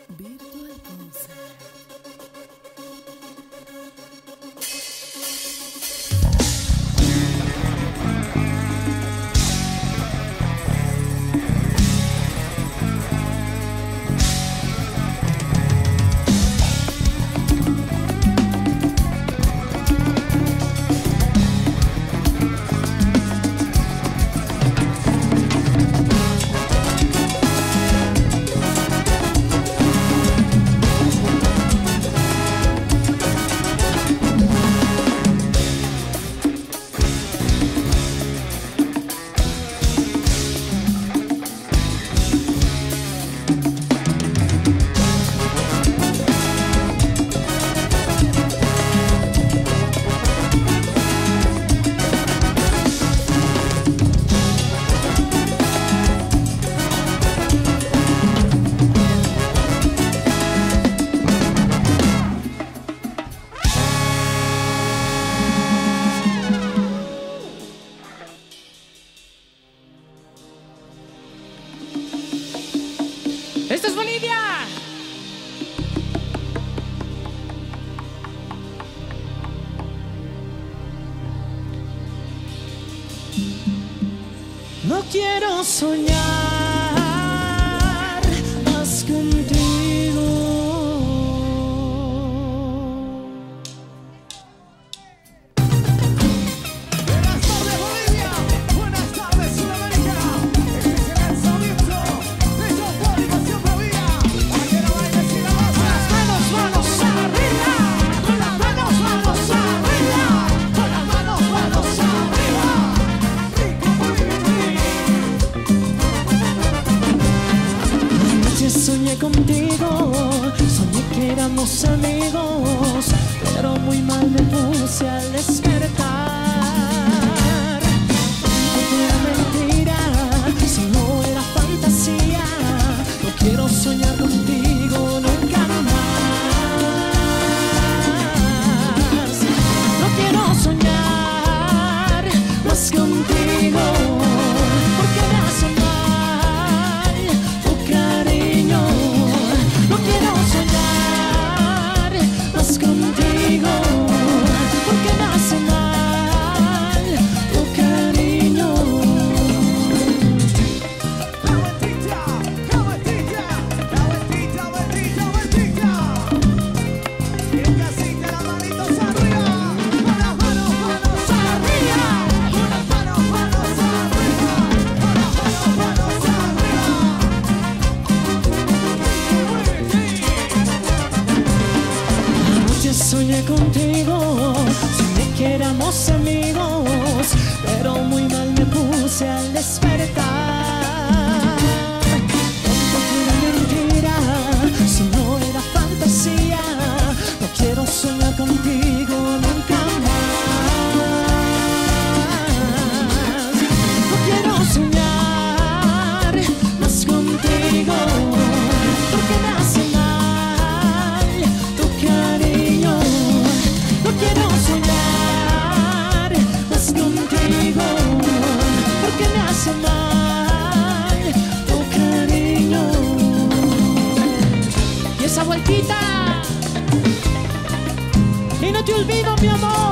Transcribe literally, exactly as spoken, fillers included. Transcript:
Virtual Concert. ¡Esto es Bolivia! No quiero soñar más contigo. Buenas tardes Bolivia, buenas tardes Sudamérica. Este es el lanzamiento de Eufórico Siempre Vida. Para que lo bailes y la gozas. Manos, manos arriba, con las manos, manos arriba, con las manos, manos arriba. Rico, muy bien. Anoche soñé contigo, soñé que éramos amigos, pero muy mal me puse al despertar. No era mentira, solo era fantasía. No quiero soñar contigo nunca más. No quiero soñar más contigo, porque me hace mal tu cariño. No quiero soñar más contigo, porque me hace mal tu cariño. La vueltita, la vueltita, la vueltita, vueltita, vueltita. Y en casita las manitos arriba, con las manos, manos arriba, con las manos, manos arriba, con las manos, manos arriba. Anoche soñé contigo, soñé que éramos amigos, pero muy mal me puse al despertar. Tanto que era mentira, si no era fantasía. No quiero soñar contigo nunca más. No quiero soñar más contigo, porque me hace mal tu cariño. No quiero soñar más contigo, porque me hace mal tu cariño. Y esa vueltita. Y no te olvido, mi amor.